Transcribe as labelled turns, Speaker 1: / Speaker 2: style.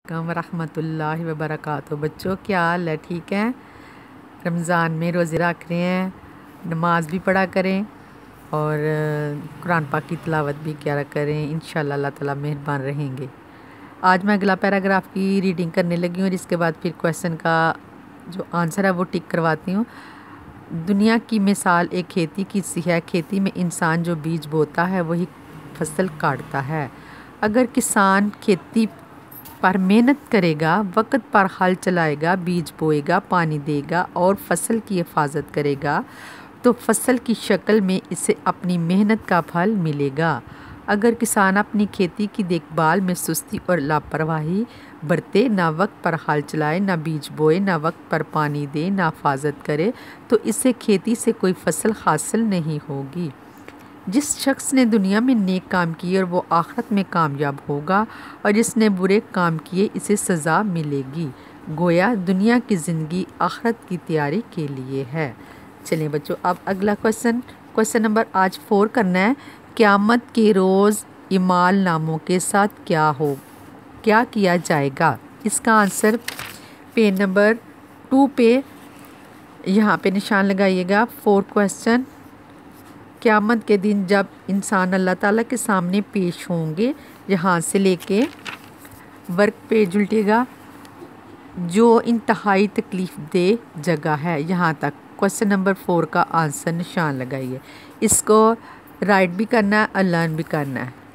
Speaker 1: वालेकुम रहमतुल्लाहि व बरकातुहू। बच्चों क्या हाल है? ठीक हैं? रमज़ान में रोज़े रख रहे हैं, नमाज भी पढ़ा करें और कुरान पाक की तिलावत भी क्या करें। इंशाअल्लाह अल्लाह ताला मेहरबान रहेंगे। आज मैं अगला पैराग्राफ की रीडिंग करने लगी हूँ और इसके बाद फिर क्वेश्चन का जो आंसर है वो टिक करवाती हूँ। दुनिया की मिसाल एक खेती की सी है। खेती में इंसान जो बीज बोता है वही फसल काटता है। अगर किसान खेती पर मेहनत करेगा, वक्त पर हल चलाएगा, बीज बोएगा, पानी देगा और फसल की हिफाजत करेगा तो फसल की शक्ल में इसे अपनी मेहनत का फल मिलेगा। अगर किसान अपनी खेती की देखभाल में सुस्ती और लापरवाही बरते, ना वक्त पर हल चलाए, ना बीज बोए, ना वक्त पर पानी दे, ना हिफाजत करे तो इसे खेती से कोई फसल हासिल नहीं होगी। जिस शख्स ने दुनिया में नेक काम किए और वो आखिरत में कामयाब होगा और जिसने बुरे काम किए इसे सज़ा मिलेगी। गोया दुनिया की ज़िंदगी आखिरत की तैयारी के लिए है। चलिए बच्चों, अब अगला क्वेश्चन नंबर आज 4 करना है। क़यामत के रोज़ इमाल नामों के साथ क्या किया जाएगा? इसका आंसर पेज नंबर 2 पे यहाँ पे निशान लगाइएगा। 4 क्वेश्चन। क़यामत के दिन जब इंसान अल्लाह ताला के सामने पेश होंगे, यहाँ से लेके वर्क पेज उल्टेगा, जो इंतहाई तकलीफ़ दे जगह है, यहाँ तक क्वेश्चन नंबर 4 का आंसर निशान लगाइए। इसको राइट भी करना है और लर्न भी करना है।